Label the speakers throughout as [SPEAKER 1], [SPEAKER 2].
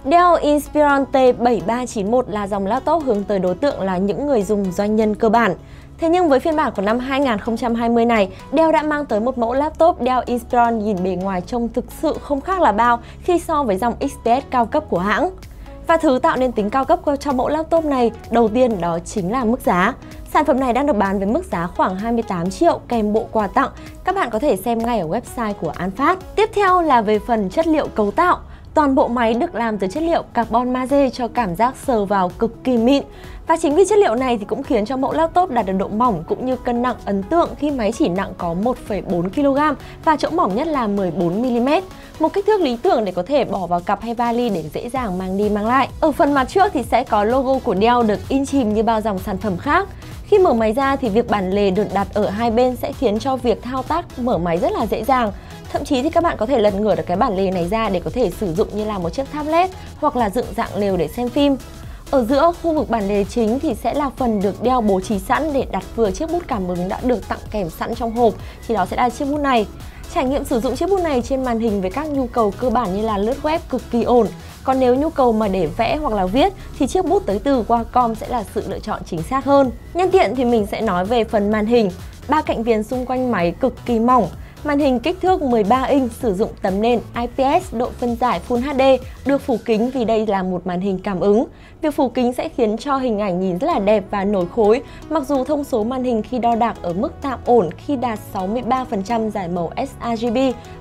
[SPEAKER 1] Dell Inspiron T7391 là dòng laptop hướng tới đối tượng là những người dùng doanh nhân cơ bản. Thế nhưng với phiên bản của năm 2020 này, Dell đã mang tới một mẫu laptop Dell Inspiron nhìn bề ngoài trông thực sự không khác là bao khi so với dòng XPS cao cấp của hãng. Và thứ tạo nên tính cao cấp cho mẫu laptop này đầu tiên đó chính là mức giá. Sản phẩm này đang được bán với mức giá khoảng 28 triệu kèm bộ quà tặng. Các bạn có thể xem ngay ở website của An Phát. Tiếp theo là về phần chất liệu cấu tạo. Toàn bộ máy được làm từ chất liệu carbon magie cho cảm giác sờ vào cực kỳ mịn. Và chính vì chất liệu này thì cũng khiến cho mẫu laptop đạt được độ mỏng cũng như cân nặng ấn tượng khi máy chỉ nặng có 1,4 kg và chỗ mỏng nhất là 14 mm. Một kích thước lý tưởng để có thể bỏ vào cặp hay vali để dễ dàng mang đi mang lại. Ở phần mặt trước thì sẽ có logo của Dell được in chìm như bao dòng sản phẩm khác. Khi mở máy ra thì việc bản lề được đặt ở hai bên sẽ khiến cho việc thao tác mở máy rất là dễ dàng. Thậm chí thì các bạn có thể lật ngửa được cái bản lề này ra để có thể sử dụng như là một chiếc tablet hoặc là dựng dạng lều để xem phim. Ở giữa khu vực bản lề chính thì sẽ là phần được Dell bố trí sẵn để đặt vừa chiếc bút cảm ứng đã được tặng kèm sẵn trong hộp, thì đó sẽ là chiếc bút này. Trải nghiệm sử dụng chiếc bút này trên màn hình với các nhu cầu cơ bản như là lướt web cực kỳ ổn. Còn nếu nhu cầu mà để vẽ hoặc là viết thì chiếc bút tới từ Wacom sẽ là sự lựa chọn chính xác hơn. Nhân tiện thì mình sẽ nói về phần màn hình. Ba cạnh viền xung quanh máy cực kỳ mỏng. Màn hình kích thước 13 inch sử dụng tấm nền IPS độ phân giải Full HD, được phủ kính vì đây là một màn hình cảm ứng. Việc phủ kính sẽ khiến cho hình ảnh nhìn rất là đẹp và nổi khối, mặc dù thông số màn hình khi đo đạc ở mức tạm ổn khi đạt 63% giải màu sRGB,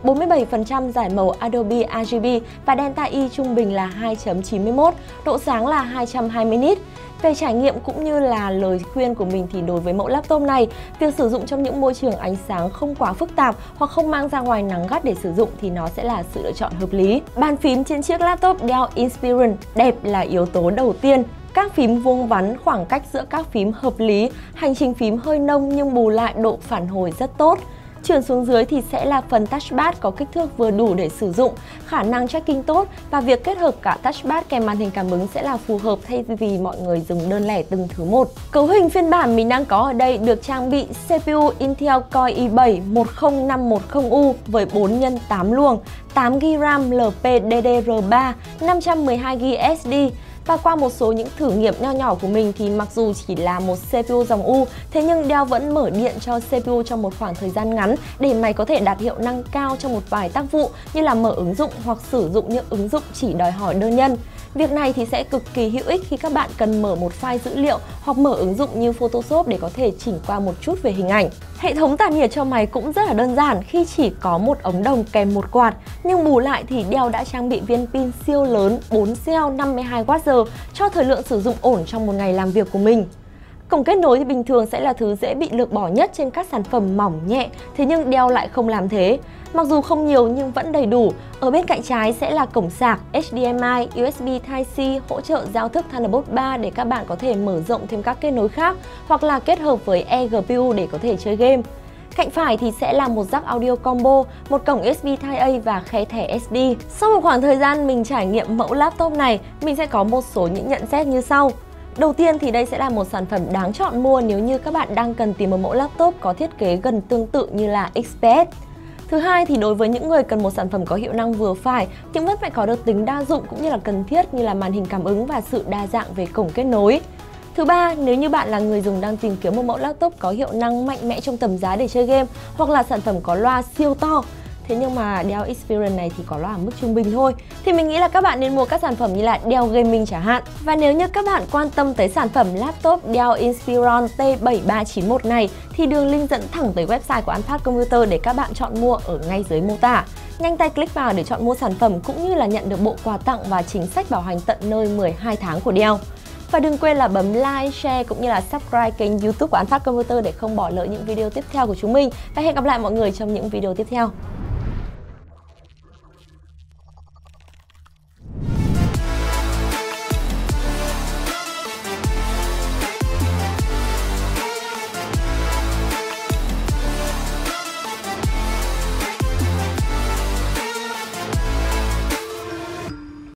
[SPEAKER 1] 47% giải màu Adobe RGB và Delta I trung bình là 2.91, độ sáng là 220 nit. Về trải nghiệm cũng như là lời khuyên của mình thì đối với mẫu laptop này, việc sử dụng trong những môi trường ánh sáng không quá phức tạp hoặc không mang ra ngoài nắng gắt để sử dụng thì nó sẽ là sự lựa chọn hợp lý. Bàn phím trên chiếc laptop Dell Inspiron đẹp là yếu tố đầu tiên. Các phím vuông vắn, khoảng cách giữa các phím hợp lý, hành trình phím hơi nông nhưng bù lại độ phản hồi rất tốt. Chuyển xuống dưới thì sẽ là phần touchpad có kích thước vừa đủ để sử dụng, khả năng tracking tốt và việc kết hợp cả touchpad kèm màn hình cảm ứng sẽ là phù hợp thay vì mọi người dùng đơn lẻ từng thứ một. Cấu hình phiên bản mình đang có ở đây được trang bị CPU Intel Core i7 10510U với 4x8 luồng, 8GB RAM LPDDR3, 512GB SD. Và qua một số những thử nghiệm nho nhỏ của mình thì mặc dù chỉ là một CPU dòng U, thế nhưng Dell vẫn mở điện cho CPU trong một khoảng thời gian ngắn để máy có thể đạt hiệu năng cao trong một vài tác vụ như là mở ứng dụng hoặc sử dụng những ứng dụng chỉ đòi hỏi đơn nhân. Việc này thì sẽ cực kỳ hữu ích khi các bạn cần mở một file dữ liệu hoặc mở ứng dụng như Photoshop để có thể chỉnh qua một chút về hình ảnh. Hệ thống tản nhiệt cho máy cũng rất là đơn giản khi chỉ có một ống đồng kèm một quạt, nhưng bù lại thì Dell đã trang bị viên pin siêu lớn 4 cell 52Wh cho thời lượng sử dụng ổn trong một ngày làm việc của mình. Cổng kết nối thì bình thường sẽ là thứ dễ bị lược bỏ nhất trên các sản phẩm mỏng nhẹ, thế nhưng Dell lại không làm thế. Mặc dù không nhiều nhưng vẫn đầy đủ. Ở bên cạnh trái sẽ là cổng sạc HDMI, USB Type-C hỗ trợ giao thức Thunderbolt 3 để các bạn có thể mở rộng thêm các kết nối khác hoặc là kết hợp với eGPU để có thể chơi game. Cạnh phải thì sẽ là một jack audio combo, một cổng USB Type-A và khe thẻ SD. Sau một khoảng thời gian mình trải nghiệm mẫu laptop này, mình sẽ có một số những nhận xét như sau. Đầu tiên thì đây sẽ là một sản phẩm đáng chọn mua nếu như các bạn đang cần tìm một mẫu laptop có thiết kế gần tương tự như là XPS. Thứ hai thì đối với những người cần một sản phẩm có hiệu năng vừa phải nhưng vẫn phải có được tính đa dụng cũng như là cần thiết như là màn hình cảm ứng và sự đa dạng về cổng kết nối. Thứ ba, nếu như bạn là người dùng đang tìm kiếm một mẫu laptop có hiệu năng mạnh mẽ trong tầm giá để chơi game hoặc là sản phẩm có loa siêu to, thế nhưng mà Dell Inspiron này thì có loa ở mức trung bình thôi, thì mình nghĩ là các bạn nên mua các sản phẩm như là Dell Gaming chẳng hạn. Và nếu như các bạn quan tâm tới sản phẩm laptop Dell Inspiron T7391 này thì đường link dẫn thẳng tới website của An Phát Computer để các bạn chọn mua ở ngay dưới mô tả. Nhanh tay click vào để chọn mua sản phẩm cũng như là nhận được bộ quà tặng và chính sách bảo hành tận nơi 12 tháng của Dell. Và đừng quên là bấm like, share cũng như là subscribe kênh YouTube của An Phát Computer để không bỏ lỡ những video tiếp theo của chúng mình. Và hẹn gặp lại mọi người trong những video tiếp theo.